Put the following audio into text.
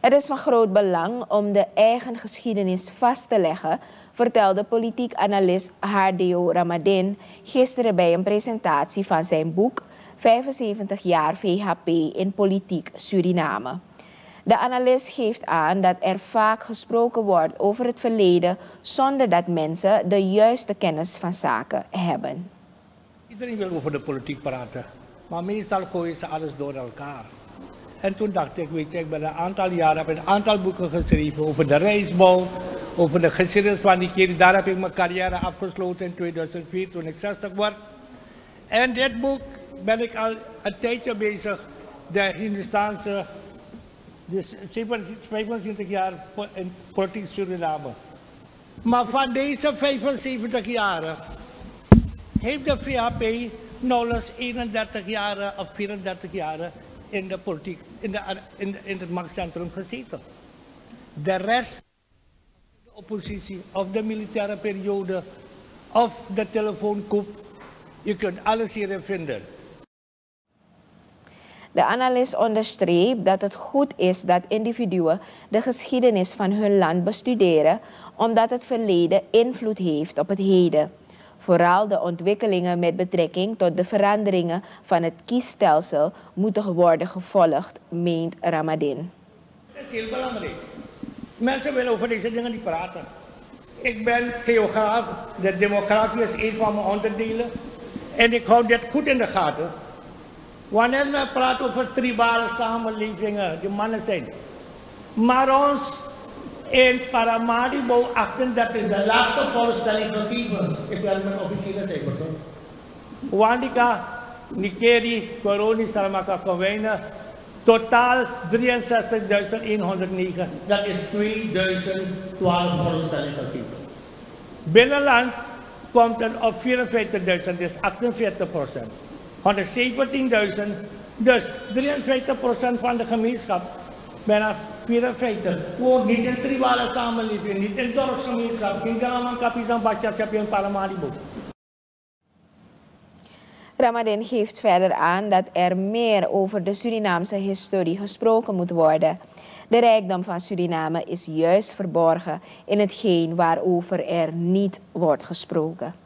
Het is van groot belang om de eigen geschiedenis vast te leggen, vertelde politiek analist Hardeo Ramadin gisteren bij een presentatie van zijn boek 75 jaar VHP in politiek Suriname. De analist geeft aan dat er vaak gesproken wordt over het verleden zonder dat mensen de juiste kennis van zaken hebben. Iedereen wil over de politiek praten, maar meestal gooien ze alles door elkaar. En toen dacht ik, weet je, ik ben een aantal jaren, heb een aantal boeken geschreven over de reisbouw, over de geschiedenis van die keer. Daar heb ik mijn carrière afgesloten in 2004 toen ik 60 word. En dit boek ben ik al een tijdje bezig, de Hindustaanse, dus 75 jaar in politiek Suriname. Maar van deze 75 jaren heeft de VHP nauwelijks 31 jaren of 34 jaren in de politiek, in het machtscentrum gezeten. De rest, de oppositie of de militaire periode of de telefoonkoep, je kunt alles hierin vinden. De analist onderstreept dat het goed is dat individuen de geschiedenis van hun land bestuderen, omdat het verleden invloed heeft op het heden. Vooral de ontwikkelingen met betrekking tot de veranderingen van het kiesstelsel moeten worden gevolgd, meent Ramadin. Dat is heel belangrijk. Mensen willen over deze dingen niet praten. Ik ben geograaf, de democratie is een van mijn onderdelen en ik hou dit goed in de gaten. Wanneer we praten over tribale samenlevingen, die mannen zijn. Maar ons in Paramaribo 38, de laatste voorstelling van Gibbons, ik wil mijn officiële cijfers hoor. Wandika, Nikeri, Coroni, Saramaka, Conwijnen, totaal 63.109, dat is 2012 voorstellingen van Gibbons. Binnenland komt het op 54.000, dat is 48%. 117.000, dus 53% van de gemeenschap, bijna 54. Woont niet in tribale samenleving, niet in dorpsgemeenschap, geen Garaman, Kapitan, Batjatjap en Paramaribo. Ramadin geeft verder aan dat er meer over de Surinaamse historie gesproken moet worden. De rijkdom van Suriname is juist verborgen in hetgeen waarover er niet wordt gesproken.